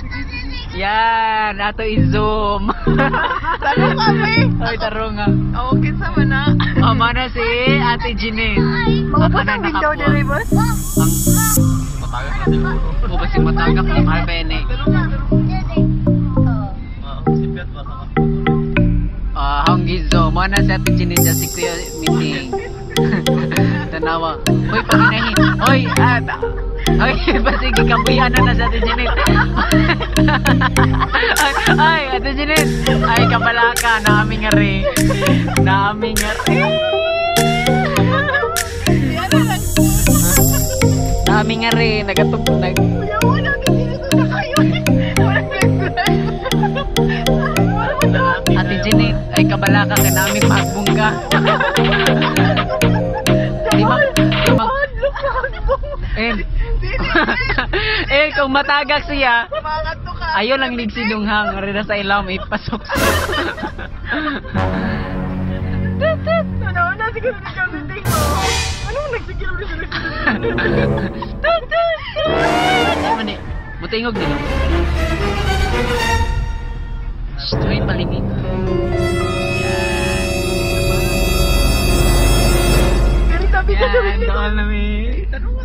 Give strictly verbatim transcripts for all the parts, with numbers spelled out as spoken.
Yan, ato i-zoom. Tarong kami. Oy, tarong nga. Okay, sama na. O, mana si Ate Jeanette. Maubos ang window diri, boss. Ang matagak na siguro. O, basi matagak ni Marvene. Ah, hanggi zo. Mana si Ate Jeanette sa si Kuya meeting. Tanawa. Hoy, panginahin. Hoy, ata. Ay, basi gikabuyan na na sa Ate Jeanette. Ay, Ate Jeanette. Ay, kabalaka. Naaming ngari. Naaming ngari. Naaming ngari. Nagatubog. Nag... Ate Jeanette. Ay, kabalaka ka naaming magbungga. Di ba? Di ba? Eh, eh, kung matagak siya, ayaw lang ligsidunghang, rin sa ilaw, may pasok siya. Ano na, siguro na kamiting mo. Anong nagsigil mo siya? Mani, mutingog din. Shhh, may palingit. Yan. Yan, doon namin.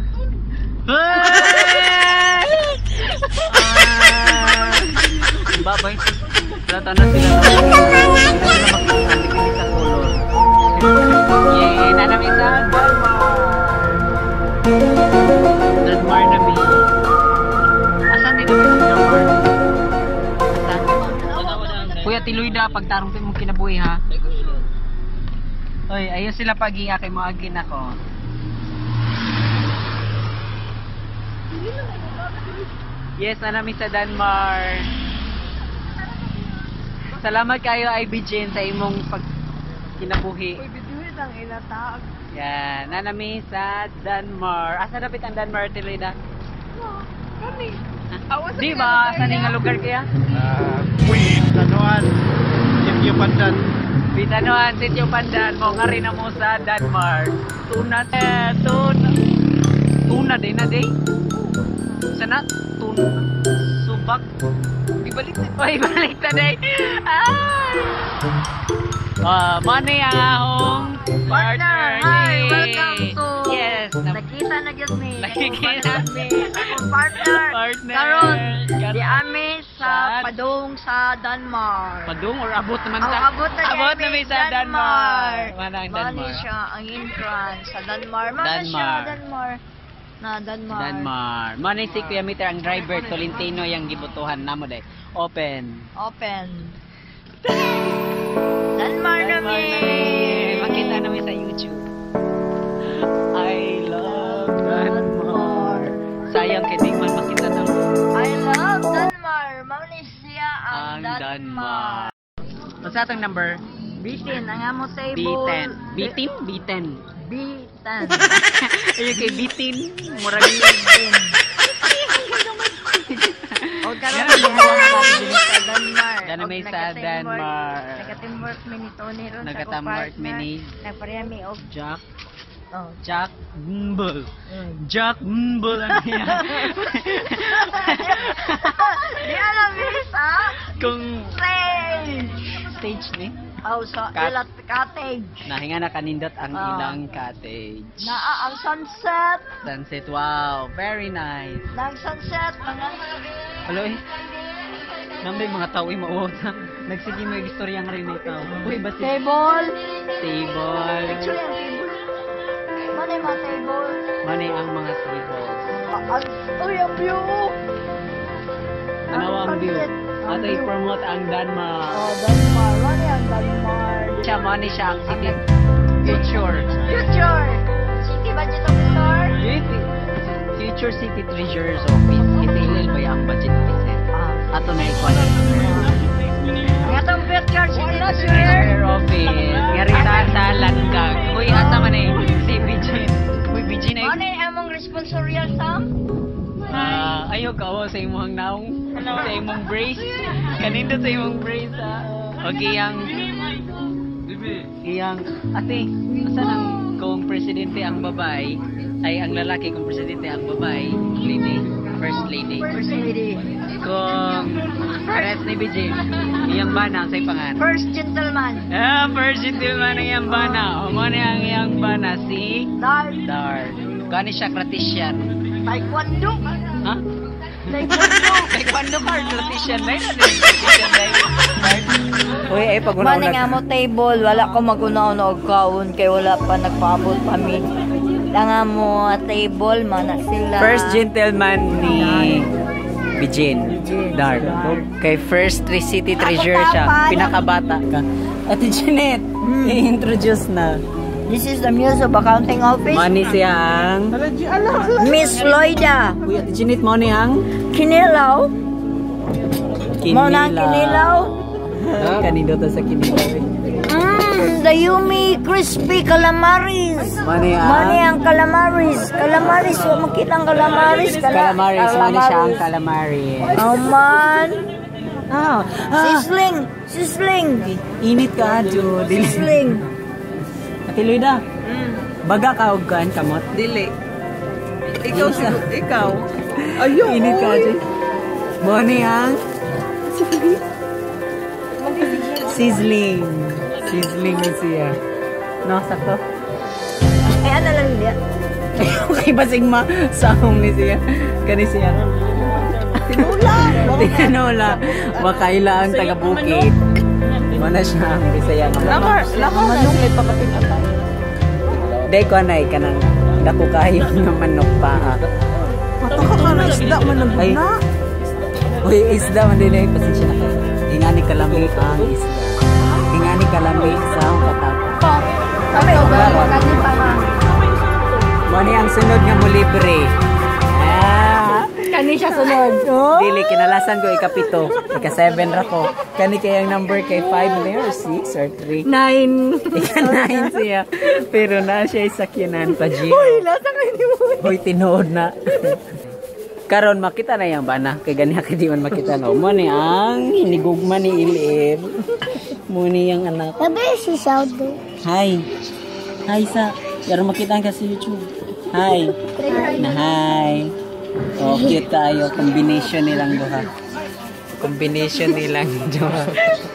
Babay. Lata na sila na. Sila sa color. Yay, nanami sa DannMar. DannMar namin. Asan dito sa DannMar? Asan? Kuya Tiloyda, pagtarong tayo mong kinabuhi ha. Oy, ayos sila pag-iya kay mo agin ako. Yes, nanami sa DannMar. Salamat kayo I B Jen sa imong pag kinabuhi. Uy, biduhin ang ilatag. Yan, nanami sa DannMar. Asa dapat ang DannMar, Tiloyda? Kani? Di ba? Saan nga lugar kaya? Ah, Bitanhuan, Sitio Pandan. Bitanhuan, Sitio Pandan. Mo nga rin na mo sa DannMar. Tuna, eh, tuna. Tuna din na day. Sana, tuna. Subak. Ibalik na. Oh, ibalik na day. Ay! Ah, money ang ahong partner. Hi, welcome to Yes. Nakita na gyud ni. Nakikita ni akong partner. Partner. Karon, Karon. di ami sa Sa- padung sa DannMar. Padung or abot naman Ang ta? abot na Abot kami namin sa DannMar. Mana ang Mani DannMar? siya ang entrance sa DannMar. Mana siya DannMar. DannMar. Na DannMar. DannMar. Mana si Kuya Meter ang driver Tolentino yang gibutuhan namo day. Open. Open. DannMar DannMar namin. namin. Makita namin sa YouTube. I love DannMar. Sayang kay di man makita na I love DannMar. Mani siya ang ang DannMar. DannMar. What's atong number? Bitin, ang amo table. B ten. Bitin? B ten. Bitan. Ayun kay Bitin. Murag Bitin. O karon Yan. diha na sa DannMar. Danami Og sa nagka-teamwork- DannMar. Nagka-teamwork mi ni Tony ron sa Nagka-teamwork mi ni Nagpareha mi og Jack. oh. Jack Mbul. Mm. Jack Mbul ang niya. Di alam mi sa Kung stage. stage ni, Aw sa Cat- ilat cottage. nahinga na kanindot ang Ah. ilang cottage. Naa ang sunset. Sunset, wow, very nice. Nang sunset mga Hello eh. Nambay mga tao ay mauwag. Nagsige mo yung istorya nga rin ito. Uy, ba si table. table? Actually ang table. Mani mga table. Mani ang mga tables. Ang uy ang view. Ano ang view? Ang Ato view. i-promote ang DannMar. Oh, DannMar. Mani ang DannMar. Siya, mani siya ang city future. Future. City budget officer. City- Future City Treasurers Office. Itilil ba yung budget office? Ah. Ato na ikuan. Ang atong future city Treasurer treasurer. Office. Ngarita sa Landgag. Uy, asa man eh. Si Brgy. Uy, Brgy na Mani among responsorial Sam. Ah, ayaw ka oh, sa imong naong, sa imong brace. Kanindot sa imong brace ha. Okay, yang iyang ate, asan ang kung presidente ang babae, ay ang lalaki kung presidente ang babae, lady, first lady. First lady. Kung ni Brgy. Iyang bana sa ipangan. First gentleman. Ah, first gentleman ang iyang bana. O mo ni ang iyang bana si Dar. Dar. Kani siya Kratician. Taekwondo. Ha? Taekwondo. Taekwondo ka Kratician na yun. Kratician na yun. Uy, ay pag Mani nga mo table, wala ko magunaw na og kaon kay wala pa nagpaabot kami. Nga mo table mana sila. First gentleman ni Bijin. Dar. Kay first three city treasure siya. Pinakabata ka. Ate Janet, i-introduce na. This is the Muse of Accounting Office. Mani siya ang Miss Loida. Uy, Ate Janet, mo ni ang Kinilaw. Mo na ang kinilaw. Kanindo to sa kinilaw. Mmm, the yummy crispy calamaris. Mani ang Mani ang calamaris. Calamaris, huwag makita ang calamaris. Cala- Calamaris. Mani siya ang calamaris. Oh man. Ah, Sisling. Sisling. init ka, Jo. Dili. Sisling. Ate Loida, baga ka og kan kamot? Dili. Ikaw siguro, ikaw. Ayun. Init ka, Jo. Mo ni ang sizzling. Sizzling ni siya. No, sakto. Eh, ano lang dia? Okay ba sigma sahong ni siya? Kani siya. Tinula. Tinula. Wakaila ang taga-bukid. Mana siya ang Bisaya nga. Lamar, lamar na nung may papatinatan. Day ko na kanang dako kayo nga manok pa. Mataka ka na isda man ang Ay. guna. Uy, isda man din ay pasensya na kayo. Ingani kalami ang isda. Ingani kalami sa akong katapa. Kami, ugali ka din pa ma. Mani ang sunod nga mo libre. Ah, Kani siya sunod. dili kinalasan ko ikapito. Ika seven ra ko. Kani kayang number kay five or six or three. Nine. Ika nine siya. Pero na siya isakyanan pa G. Uy, lasa kayo ni mo. Uy, tinood na. Karon makita na yang bana kay ganiha kay di man makita no. Mo ni ang hinigugma ni Ilir. Mo ni yang anak. Tabi si Saudo. Hi. Hi sa. Yaro makita ka sa YouTube. Hi. Na hi. Oh, cute tayo. Combination nilang duha. Combination nilang duha.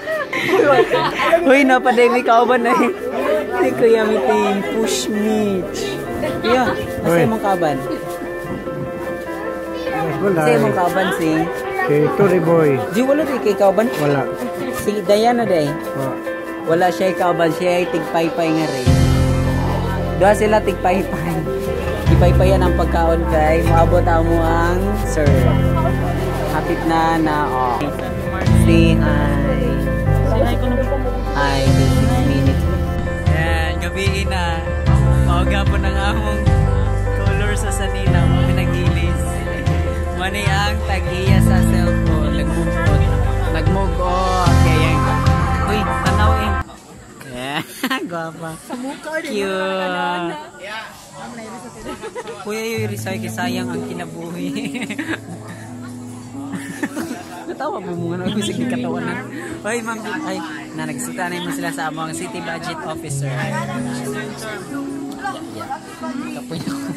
Uy, napaday ka ba na eh. Hindi ko yamitin. Push me. Iya, asa mong kaban? Asa mong kaban si? Si Turi Boy. Di wala di kay kaban? Wala. Si Diana day. Oh. Wala siya kaban, siya ay tigpaypay nga rin. Doon sila tigpaypay. Ipaypayan ang pagkaon kay maabot mo ang sir. Hapit na na oh. Say hi. Hi, this is minutes. Yan, gabi na. Maaga po ng among color sa sanina. Pinagilis. Mani ang tag-iya sa cellphone. Nagmugot. Nagmugot. Kaya uy, tanaw eh. Yeah, guwapa. Cute. Kuya yung recycle, sayang ang kinabuhi. Natawa mo muna ako sa katawan na. Oy, ma'am, ay, na nagsita na mo sila sa among city budget officer. Kapoy na ko.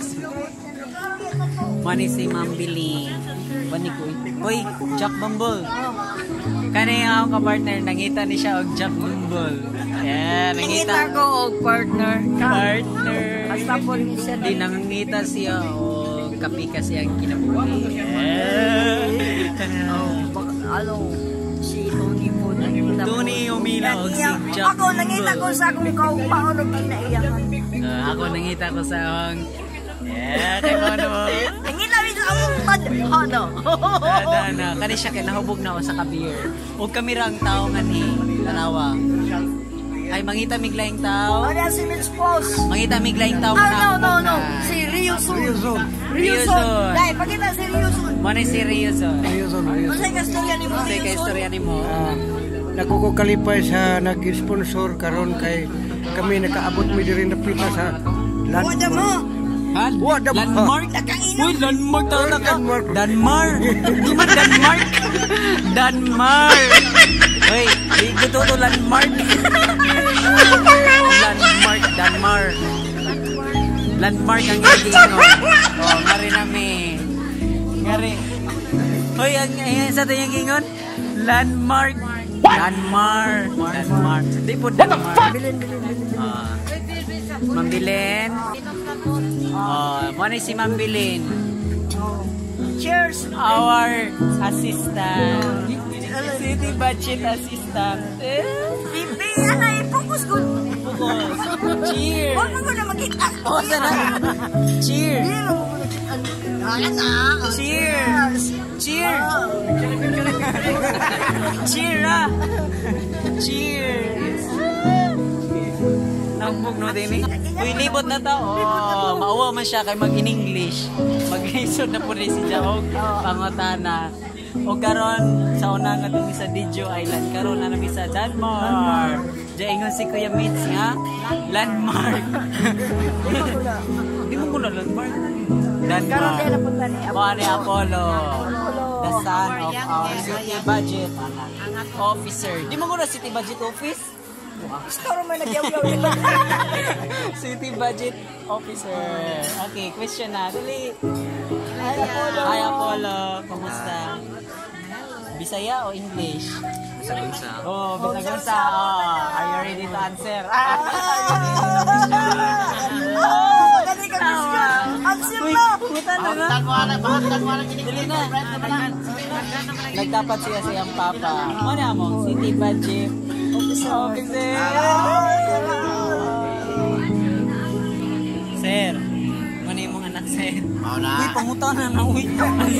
Mani si Ma'am Billy. Bani ko. Oy, Jack Bumble. Kani ang akong ka-partner, nangita ni siya og Jack Bumble. Yeah, nangita ko og partner. partner. Basta po ni siya. Di nangita siya o kapi kasi ang kinabuhi. Yeah. Ano, si Tony po nangita. Tony umila og si Jack Ako nangita ko sa akong kaupaon og kinaiyakan. Uh, ako nangita ko sa akong yeah, kay mo ano. Nangita rin sa akong tadhana. Dana, kani siya kay nahubog na ako sa kabir. Og kami ra ang tao nga ni tanawa. Ay mangita miglaing tao. Ano si Mitch Post? Mangita miglaing tao Ah, na. no, no, no. Si Rio Sun. Rio Sun. Rio Sun. Dai, pakita si Rio Sun. Mo ni si Rio Sun. Ano sa kastorya ni mo Say kay Rio Sun? istorya nimo. Nakukukalipay sa nag-sponsor karon kay kami nakaabot mi diri na pila sa land. Wada mo. Han? What the- Landmark? Nakainom. Uy, Landmark tao na ka. Landmark. DannMar. Di man DannMar. DannMar. Uy, di ko to to Landmark. Landmark, DannMar. Landmark ang gingon. Oh, ngari nami. Ngari. Uy, ang, ang sa to yung gingon? Landmark. DannMar. DannMar. Di po DannMar. Bilin, bilin, bilin. Ah. Mambilin. Oh, mo ni si Mambilin. Cheers! Our assistant. City budget assistant. Bibi, anay, focus ko. Focus. Cheers. Huwag mo na makita. Oh, sana. Cheers. Ayan na. Cheers. Cheers. Cheers ah. Cheers. Nagbog no din eh. Uy, libot na ta. Oh, mauwa man siya kay mag-in-English. Mag-lisod na po rin si Jahog. Pangutana. O karon sa una nga dumi sa Dijo Island. Karon na namin sa DannMar. Diya ingon si Kuya Mitz nga. Landmark. Di mo ko na Landmark. DannMar. Mga ni Apollo. The son of our city budget officer. Di mo ko na city budget office? Gusto mo nagyaw-yaw. City budget officer. Okay, question na. Dali. Hi, Apollo. Hi Apollo. Kumusta? Bisaya o English? Bisa-bisa. Oh, Bisaya. Oh, are you ready to answer? Ah! Dali ka, question. Answer mo. Puta na na. Dali na. Nagdapat siya siyang papa. Ano mo? City budget officer. Sir, ano yung mga anak, sir? Mau na. Uy, pangutan na na, uy.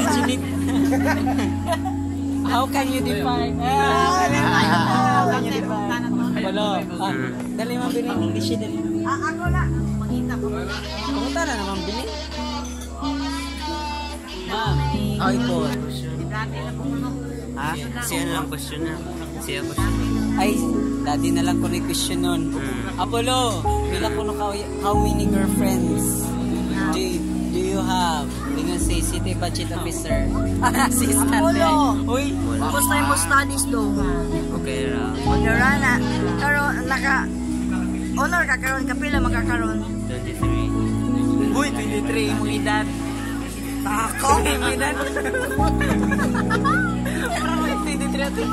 How can you define? How can you define? Wala. Ah, dali mo bilhin ng English, dali. Ah, ako na. Makita ko. Pangutan na naman bilhin. Ma'am, ay po. Ha? Siya na lang question na. Siya question. Ay, daddy na lang ko na question nun. Apollo, pila ko na ka, how many girlfriends do, do you have? Tingnan si city budget officer. Assistant. Apollo. Uy, Kumusta yung mo studies do? Okay ra. Mag-arana. Karon, naka... Honor ka karon, kapila magkakaroon. twenty-three. uy, twenty-three mo edad. Ako? Mo edad. twenty-three ati.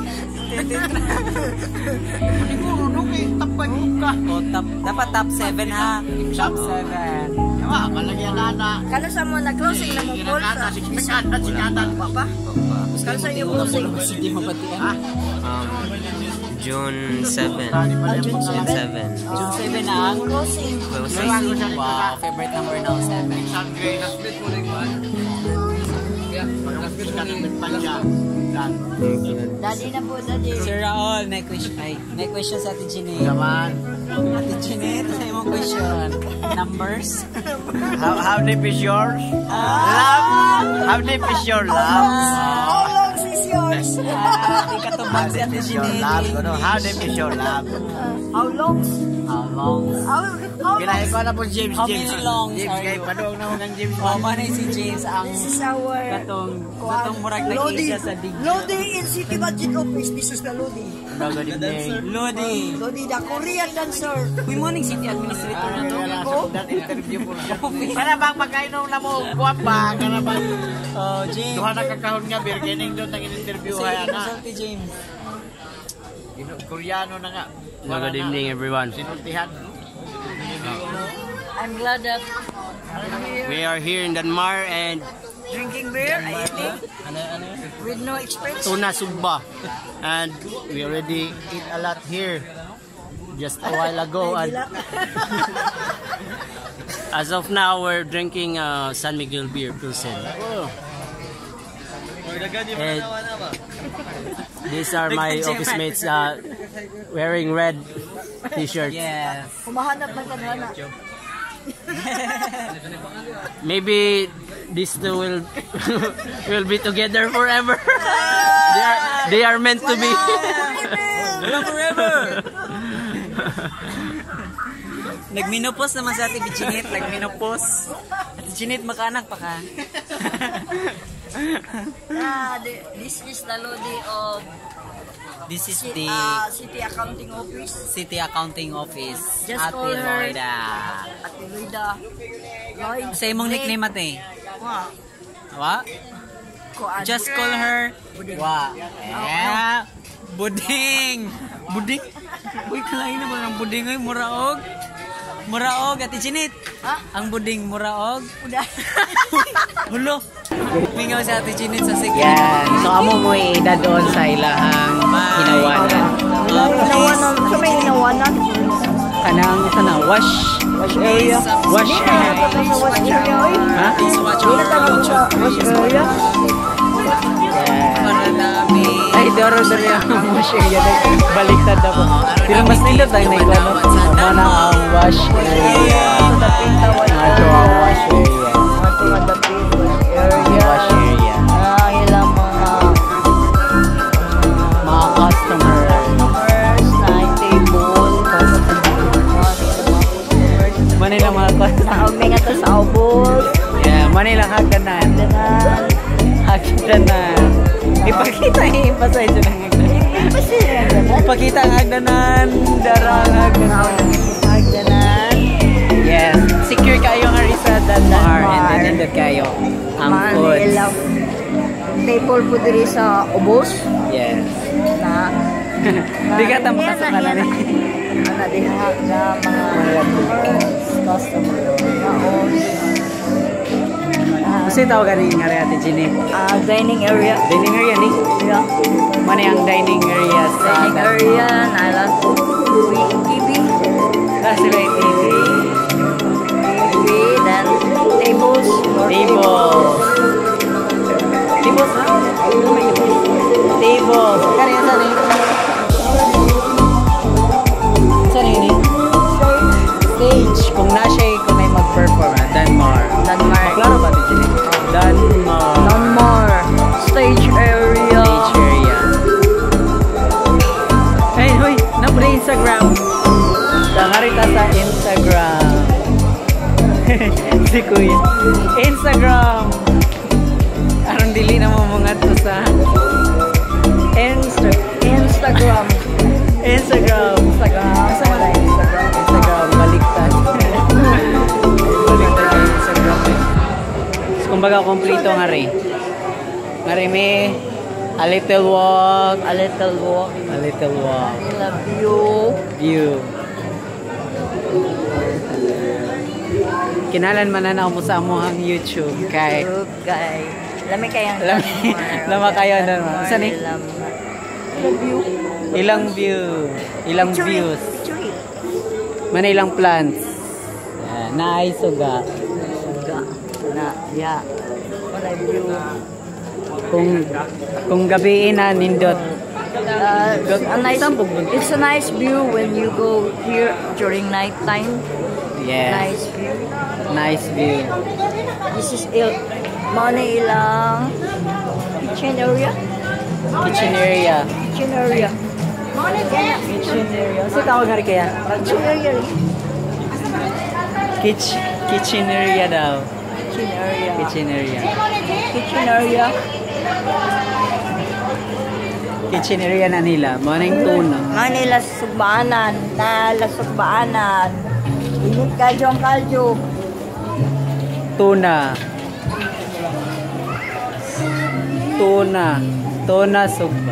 Siguro nung eh, tapay ka. Oh, top, dapat top seven ha. Top seven. Yawa, malagyan na na. Kano sa mo na-closing na mo call sa... Sikatan, sikatan. Papa? Kano sa iyo closing? Hindi mapatian. Um, June seventh. June June seventh. June seven na. Closing. Closing. Wow, favorite number now, seven. Daddy na po, daddy. Sir Raul, may question, ay, may question sa Ate Jeanette. Naman. Ate Jeanette, sa imong question. Numbers? How, how deep is yours? Ah! Love? How deep is your love? How long is yours? Ah, di katubag si Ate Your love. Jeanette. Ano, how deep is your love? How long? How long? How, how Kinahin long? ko na po James. How James. many longs James, are kay you? paduong na huwag ang James. Oh, manay si James ang This is our... katong, katong murag na Lodi. isa sa digyo. Lodi in City Budget Office. This is the Lodi. Good evening. Lodi. Lodi, the Korean dancer. Uy, morning city administrator na to. That interview po siya. Para bang magkainom na mo, guwapa, ka na bang Oh, James. duha na kakahon nga, beginning doon ng interview Say, kaya na. consulti James. Koreano na nga. Good evening everyone. Sinultihan. I'm glad that We are here in DannMar and drinking beer, I think, with no expense. Tuna Sugba. And we already eat a lot here just a while ago. And as of now, we're drinking uh, San Miguel beer, Pilsen. And these are my office mates uh, wearing red t-shirts. Yes. Humahanap ng kanana. Maybe these two will will be together forever. they are they are meant to be. Forever. Nagminopos naman sa Ate Jeanette. Nagminopos. Ate Jeanette, makaanak pa ka. Ah, the- this is the Lodi of This is ci- the uh, City Accounting Office. City Accounting Office. Just Ate call her. Loida. At Luida. Lloyd. Sa imong nickname ate? Wa. Wa? kuan. Just call her. Wa. Eh. Buding. Buding. Uy, kalain na ba ng buding ay muraog? Muraog, Ate Chinit. Ha? Ang buding muraog. Udah. Hulo. Mingaw si Ate Chinit sa sige. Yan. So, amo mo ida doon sa ilahang hinawanan. Inawanan. So may inawanan. Kanang sana wash. Wash area. Wash area. Sa wash area. oy. Ha? Please watch our Dili tayo sa wash area. Ay, doro doro yung wash area. Baliktad ako. Pero mas nila tayo na ikaw. Mana ang wash area. Ato ang wash area. Ato nga dapit wash area. Wash area. Ah, ilang mga Mga customer. customers na table. Manila mga customer. Naamay nga to sa ubos. Yeah, Manila hagdanan. Danan. Hagdanan. Ipakita yung pasay dyan ang hagdanan. Kasi danan. Ipakita ang hagdanan. Darang hagdanan. Hagdanan. Yes. Secure kayo nga rin sa DannMar. And then nandun kayo. Ang foods. Manila. Table po diri sa ubos. Yes. Na. Di ka ta makasok ka na rin. Ana diha na mga customer. Naon. Kasi tawag ka rin nga rin Ate Ginny. Ah, dining area. Dining area ni? Yeah. Mani ang dining area sa Dining area na lang T V. Sa sila yung T V. T V, then tables. Tables. Tables ha? Tables. Kaya yan saan eh? Saan yun eh? Stage. Kung na siya kung may mag-perform ha? DannMar. DannMar. Maklaro ba ito Ginny? DannMar. DannMar. Stage area. Stage area. Hey, hoy! Napula Instagram. Nangarita sa Instagram. Si Kuya. Instagram. Arang dili na mo mga to sa Insta Instagram. Instagram. Instagram. Asa man ang Instagram? Instagram. Baliktad. Baliktad ang Instagram. So, kumbaga, kompleto nga rin. Nga rin may a little walk. A little walk. A little walk. I love you. View. Kinalan man na ako sa amuhang YouTube kay Good guy. Lami kayang Lami- DannMar. lama kayo DannMar. Saan eh? Ilang ilang view, ilang views, Picture it. man ilang plants. Yeah, naay suga. Suga. Na, yeah. Wala view. Kung kung gabi na nindot. Uh, a nice, it's a nice view when you go here during night time. Yes. Nice view. Nice view. This is il money ilang kitchen area. Kitchen area. Kitchen area. Kitchen area. Kasi tawag nga rin kaya? Kitchen area. Kitch, kitchen area daw. Kitchen area. Kitchen area. Kitchen area. Kitchen area na nila. Morning tuna. Manila sugbaanan. Nala sugbaanan. Init kalyo ang kalyo. Tuna. Tuna. Tuna Sugba.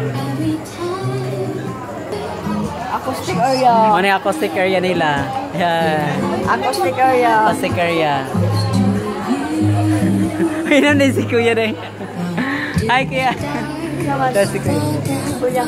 Acoustic area. Ano yung acoustic area nila? Yan. Acoustic area. Acoustic area. Pinom din si Kuya na yun. Ay, Kuya. Naman. Ito si Kuya. Kuya.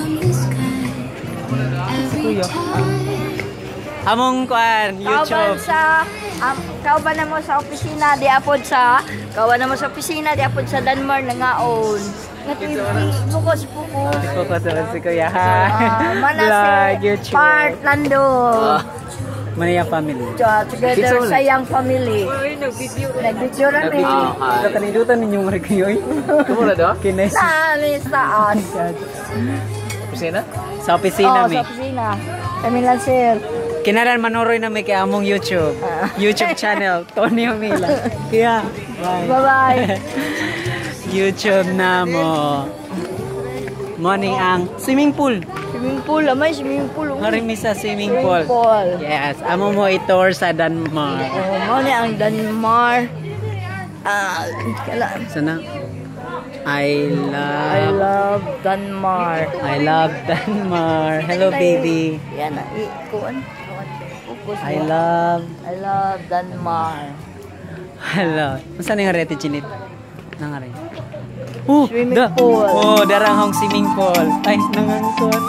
Si Kuya. Among kuan, Kauban YouTube. sa um, kauban na mo sa opisina di apod sa kauban na mo sa opisina di apod sa DannMar na ngaon. Nga T V bukos bukos. Focus naman si Kuya. Ah, mana Vlog, si YouTube. Part Lando. Oh, Manaya family. Ja, together sa yang family. Nag-video na mi. Ito kanilutan ninyong mga kayoy. Kumula do? Kines. Na mi saan? Opisina? Sa opisina Oh, mi. sa opisina. Kami lang sir. Kinaran manoroy na may kay among YouTube. YouTube channel, Tony Omila. Kaya, bye. Bye-bye. YouTube na mo. Morning ang swimming pool. Swimming pool, amay swimming pool. oh. Maring mi sa swimming Swimming pool. pool. Yes, amo mo i-tour sa DannMar. Oh, mo ni ang DannMar. Ah, kala Sana? I I love love DannMar. I love DannMar. Hello baby. Yan na. Ikuan. Focus I mo. love I love DannMar. Hello. Unsa ni nga rete chinit? Nangari. Oh, Swimming da- pool. Oh, daranghong swimming pool. Ay, nangangkon.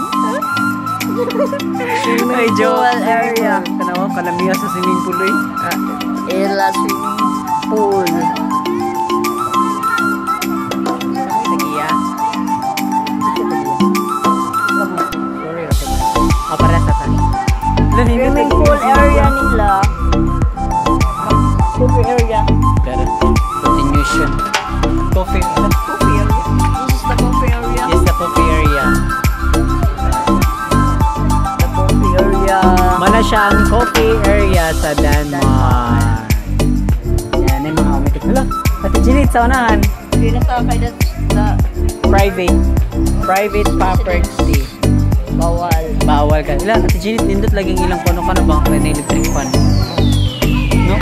Ay, pool area. Tanawa kalamiya sa swimming pool eh. Ah, Ela swimming pool. Tagiya. Sorry, Rafa. Ah, para sa tan. Swimming pool area nila. Coffee area. Pero continuation. Coffee. Coffee area. This is the coffee area. Yes, the coffee area. The coffee area. Mana siya ang coffee area sa DannMar. Yan yung mga umitik. Hala, Ate Ginit, sa unahan. Hindi na sa kay the Private. Private property. bawal. Bawal ka. Ila, Ate Ginit, nindot laging ilang kono ka na ba kung may electric fan? No?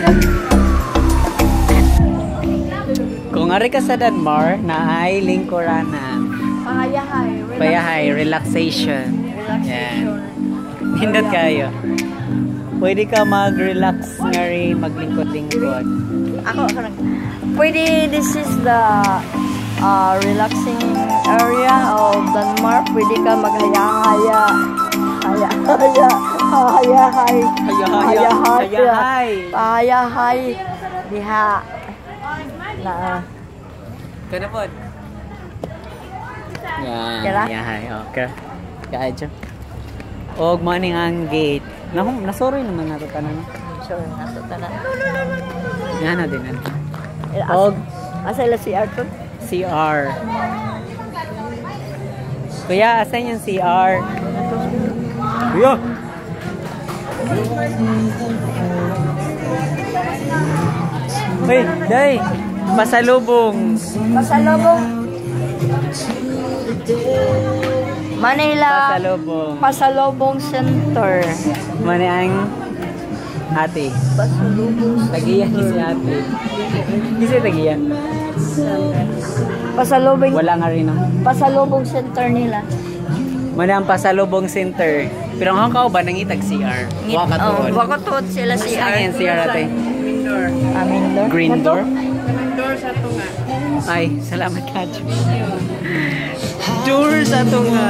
Kung ari ka sa DannMar, na ay lingkuranan. Pahayahay. Payahay, relaxation. Yan. Hindot kayo. Pwede ka mag-relax nga rin, maglingkod-lingkod. Ako, ako lang. Pwede, this is the uh, relaxing area of DannMar. Pwede ka maghaya-haya. Haya-haya. Hayahay. Hayahay. Hayahay. Pahayahay. Diha. Na. Kada po. Yan. Kira? Hayahay. Okay. Kaadyo. Og maning ang gate. Nahum, nasoroy naman nato tanan. Sure, nato tanan. Yan na din. Og, Og asa ila si Arthur? C R. Kuya, asan yung C R? Kuya! Uy, day! Pasalubong! Pasalubong. Manila. Pasalubong. Pasalubong Center. Mani ang ate. Pasalubong. Tagiyan si ate. Kasi tagiyan. Pasalubong. Wala nga rin. No? Pasalubong Center nila. Mani ang pasalubong center. Pero ang kao ba nangitag C R? Waka Oh, tuon. wako tuot sila si Saan yan C R ate? Amin door. Green door? Door sa tunga. Ay, salamat ka. Door sa tunga.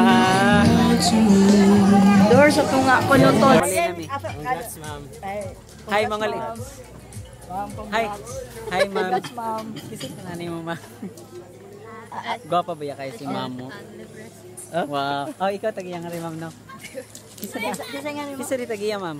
Door sa tunga kuno to. Congrats, ma'am. Hi, mga li. Hi. Hi, ma'am. Ma'am. Kisip ka na mo, ma'am. Gwapa ba ya kayo si ma'am mo? Oh? Wow. Oh, ikaw tagiya nga rin, ma'am, no? Kisa di, kisa di tagiya, ma'am.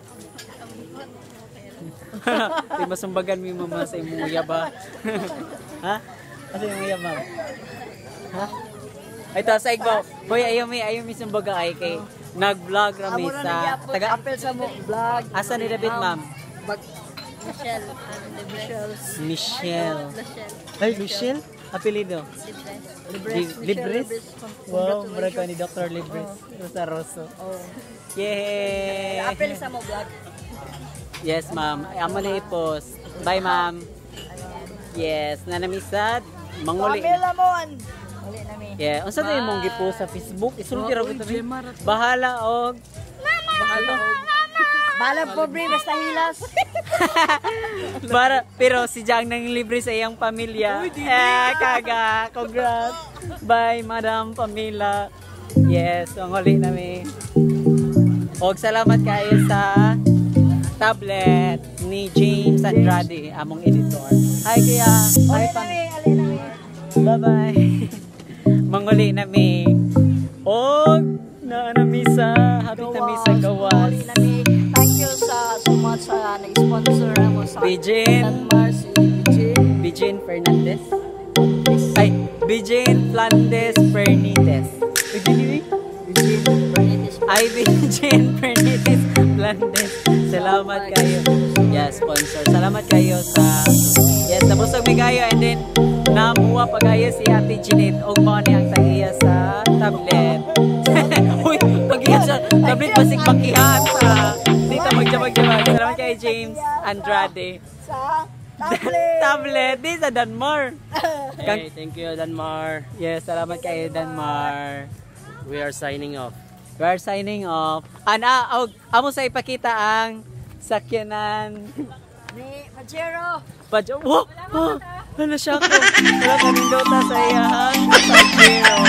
Di masumbagan mo yung mama sa imong uyaba. Ha? Asa yung uyab, ma'am? Ha? Ito, sa igbaw. Boy, ayaw mi, ayaw mi sumbaga ay kay nag-vlog rami sa taga apel sa mo vlog. Asa ni David, ma'am? Michelle. Michelle. Ay, Michelle? Apelido? Libres. Libres? Wow, murag ka ni Doctor Libres. Rosa Rosso. Oh. Yay! Apel sa mo vlog. Yes, ma'am. Ay, amo na i-post. Bye, ma'am. Yes, nanamisad. Manguli. Pamela mon. Uli nami. Yeah, unsa tayo mong gipost sa Facebook? Isulti ra ko tabi. Bahala og Bahala og Balang pobre basta hilas. Para, pero si Jang nang libre sa iyang pamilya. Eh, kaga. Congrats. Bye, Madam Pamela. Yes, ang huli namin. Og salamat kayo sa tablet ni James Andrade, among editor. Hi, kuya. Hi, Pam. Bye-bye. Manguli nami. Og na misa. Happy na misa gawas. Thank you sa so much sa nag-sponsor mo sa Bijin. DannMar, si Bijin. Bijin Fernandez. Ay, Bijin Flandes Fernandez. Bijin Ay, Bijin Fernandez Flandes. Salamat kayo. Yes, sponsor. Salamat kayo sa yes, nabusog mi kayo and then namuha pa kayo si Ate Ginit og mao ni ang tagiya sa tablet. Uy, pagiya sa tablet basig bakihan sa dito magjabag-jabag. Salamat kay James Andrade. Sa Tablet. Tablet di sa DannMar. Hey, thank you, DannMar. Yes, salamat kay DannMar. We are signing off. We are signing off. Ana, og amo sa ipakita ang sakyanan. Ni Pajero. Pajero. Wow! Oh, ano siya ko? Wala kaming dota sa iyahan. Pajero.